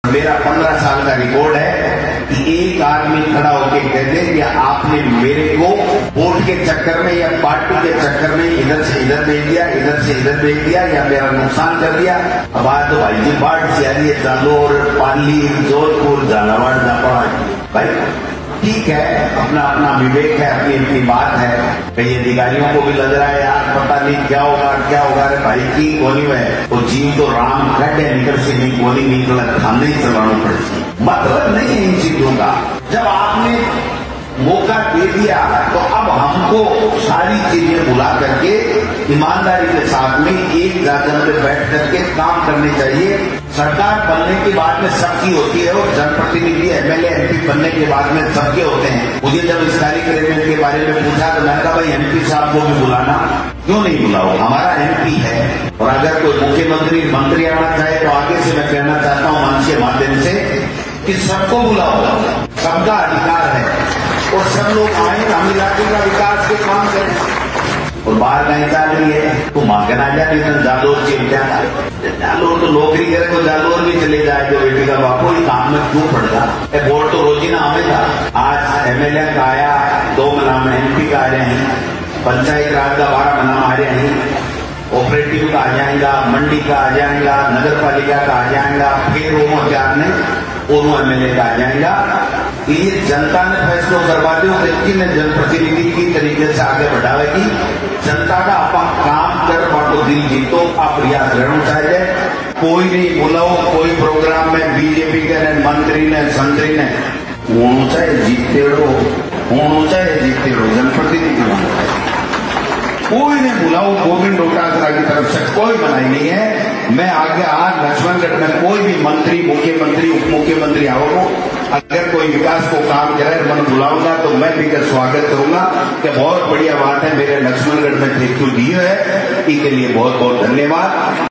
मेरा 15 साल का रिकॉर्ड है कि एक आदमी खड़ा होकर कह दे कि आपने मेरे को वोट के चक्कर में या पार्टी के चक्कर में इधर से इधर भेज दिया, इधर से इधर भेज दिया या मेरा नुकसान कर दिया। अब आज तो भाई जी बाढ़ से आ रही है, जालोर, पाली, जोधपुर, झालावाड़, जापाड़। भाई ठीक है, अपना अपना विवेक है, अपनी अपनी बात है। कई अधिकारियों को भी लग रहा है यार पता नहीं क्या होगा क्या होगा। अरे भाई की गोली में वो जीव तो राम खड़े निकल से नहीं गोली निकल खाने ही चलाना पड़ेगी। मतलब नहीं है इन चीजों का। जब आपने मौका दे दिया तो अब हमको सारी चीजें बुला करके ईमानदारी के साथ में एक जगह पे बैठ करके काम करने चाहिए। सरकार बनने के बाद में सबकी होती है और जनप्रतिनिधि एमएलए एमपी बनने के बाद में सबके होते हैं। मुझे जब इस कार्यक्रम के बारे में पूछा तो मैंने कहा भाई एमपी साहब को भी बुलाना, क्यों नहीं बुलाओ, हमारा एमपी है। और अगर कोई मुख्यमंत्री मंत्री आना चाहे तो आगे से मैं कहना चाहता हूं मंच के माध्यम से कि सबको बुलाओ, सबका अधिकार है और सब लोग आए, हम इलाके का विकास के काम करें। और बाहर कहीं जा रही है तो मां कहना जाए तो जालोर चेल जाना, जालोर तो नौकरी करे तो जालोर भी चले जाए तो बेटी का बापू ही काम में क्यों पड़ता। वोट तो रोजी ना आवेगा। आज एमएलए का आया, 2 महीना एमपी का आ रहे हैं, पंचायत राज का 12 महीना आ रहे हैं, ऑपरेटिव का आ जाएगा, मंडी का आ जाएगा, नगर पालिका का आ जाएगा, फिर वो चार ने दोनों एमएलए का आ जाएगा। ये जनता ने फैसला करवाते हो, व्यक्ति ने जनप्रतिनिधि की तरीके से आगे बढ़ावेगी। जनता का अपन काम कर बाटो दिल जीतो, आप प्रयास रहना चाहिए। कोई नहीं बुलाओ, कोई प्रोग्राम में बीजेपी के ने मंत्री ने संतरी ने होना चाहिए, जीतते रहो जनप्रतिनिधि होना चाहिए। कोई नहीं बुलाओ, गोविंद डोटासरा की तरफ से कोई मनाही नहीं है। मैं आगे आज लक्ष्मणगढ़ में कोई भी मंत्री, मुख्यमंत्री, उप मुख्यमंत्री आओ, अगर कोई विकास को काम करे मैं बुलाऊंगा तो मैं भी स्वागत करूंगा कि बहुत बढ़िया बात है, मेरे लक्ष्मणगढ़ में देखो दी है, इसके लिए बहुत बहुत धन्यवाद।